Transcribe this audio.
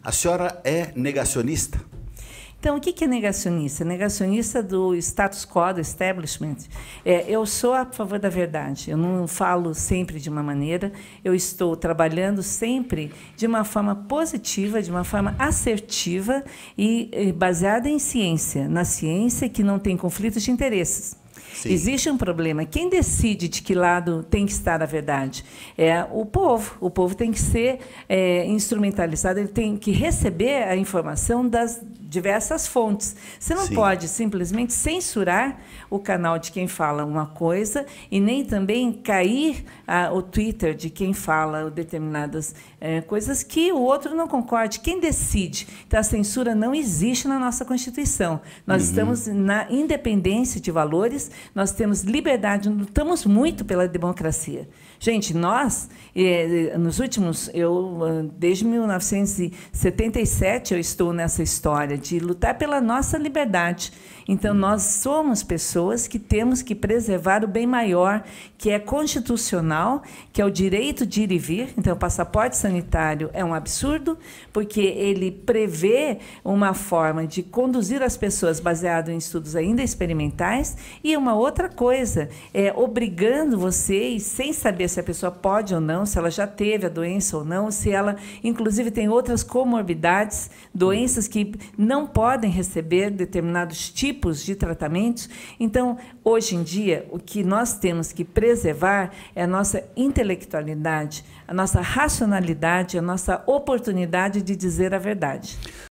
A senhora é negacionista? Então, o que é negacionista? Negacionista do status quo, do establishment. Eu sou a favor da verdade. Eu não falo sempre de uma maneira. Eu estou trabalhando sempre de uma forma positiva, de uma forma assertiva e baseada em ciência. Na ciência que não tem conflitos de interesses. Sim. Existe um problema. Quem decide de que lado tem que estar a verdade? É o povo. O povo tem que ser instrumentalizado, ele tem que receber a informação das diversas fontes. Você não Sim. pode simplesmente censurar o canal de quem fala uma coisa e nem também cair o Twitter de quem fala determinadas coisas que o outro não concorde. Quem decide? Então, a censura não existe na nossa Constituição. Nós estamos na independência de valores, nós temos liberdade, lutamos muito pela democracia. Gente, nós, nos últimos, desde 1977, eu estou nessa história de lutar pela nossa liberdade. Então, nós somos pessoas que temos que preservar o bem maior, que é constitucional, que é o direito de ir e vir. Então, o passaporte sanitário é um absurdo, porque ele prevê uma forma de conduzir as pessoas baseado em estudos ainda experimentais. E uma outra coisa, obrigando vocês, sem saber se a pessoa pode ou não, se ela já teve a doença ou não, se ela, inclusive, tem outras comorbidades, doenças que não podem receber determinados tipos de tratamentos. Então, hoje em dia, o que nós temos que preservar é a nossa intelectualidade, a nossa racionalidade, a nossa oportunidade de dizer a verdade.